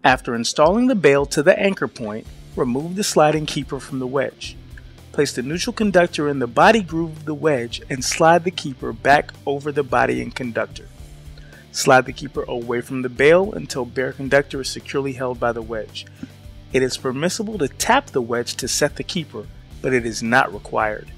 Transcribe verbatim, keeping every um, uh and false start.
After installing the bail to the anchor point, remove the sliding keeper from the wedge. Place the neutral conductor in the body groove of the wedge and slide the keeper back over the body and conductor. Slide the keeper away from the bail until bare conductor is securely held by the wedge. It is permissible to tap the wedge to set the keeper, but it is not required.